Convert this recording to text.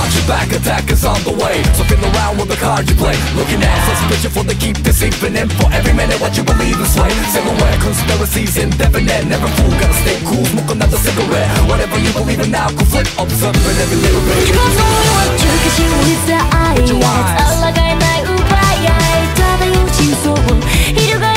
watch your back, attack is on the way. So feel around with the card you play. Looking at suspicion for they keep deceiving. And for every minute what you believe is sway. Silhouette, conspiracies indefinite. Never fool, gotta stay cool, smoke another cigarette. Whatever you believe in now, go flip, observing every little bit. 一番遠いは中華心理在愛抗えない奪い合い漂う真相を翻